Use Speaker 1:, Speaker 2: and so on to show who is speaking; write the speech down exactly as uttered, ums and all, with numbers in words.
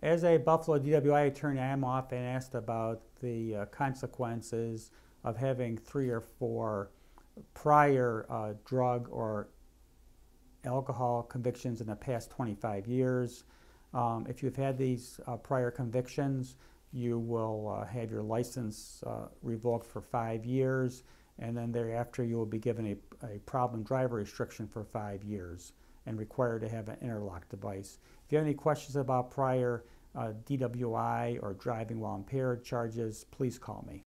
Speaker 1: As a Buffalo D W I attorney, I am often asked about the uh, consequences of having three or four prior uh, drug or alcohol convictions in the past twenty-five years. Um, if you've had these uh, prior convictions, you will uh, have your license uh, revoked for five years, and then thereafter you will be given a, a problem driver restriction for five years and required to have an interlock device. If you have any questions about prior uh, D W I or driving while impaired charges, please call me.